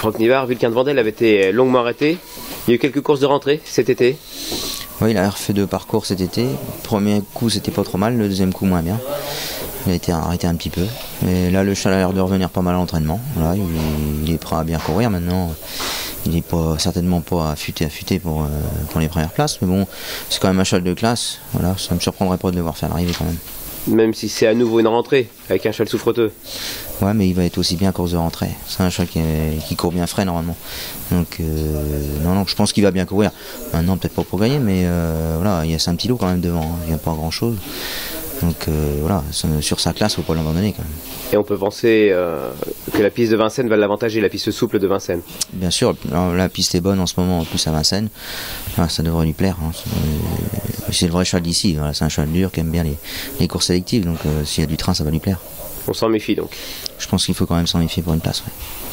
Franck Nivard, Vulcain de Vandel avait été longuement arrêté. Il y a eu quelques courses de rentrée cet été. Oui, il a refait 2 parcours cet été. Le premier coup, c'était pas trop mal, le deuxième coup, moins bien. Il a été arrêté un petit peu. Et là, le cheval a l'air de revenir pas mal à l'entraînement. Voilà, il est prêt à bien courir maintenant. Il n'est certainement pas affûté pour les premières places. Mais bon, c'est quand même un cheval de classe. Voilà, ça ne me surprendrait pas de le voir faire l'arrivée quand même. Même si c'est à nouveau une rentrée, avec un cheval souffreteux. Ouais, mais il va être aussi bien en course de rentrée. C'est un cheval qui court bien frais normalement. Donc, non, je pense qu'il va bien courir. Maintenant, peut-être pas pour gagner, mais voilà, c'est un petit lot quand même devant. Hein. Il n'y a pas grand-chose. Donc voilà, sur sa classe, il ne faut pas l'abandonner quand même. Et on peut penser que la piste de Vincennes va l'avantager, la piste souple de Vincennes. Bien sûr, la piste est bonne en ce moment, en plus à Vincennes. Enfin, ça devrait lui plaire. Hein. C'est le vrai cheval d'ici. Voilà, c'est un cheval dur qui aime bien les courses sélectives. Donc s'il y a du train, ça va lui plaire. On s'en méfie donc. Je pense qu'il faut quand même s'en méfier pour une place. Ouais.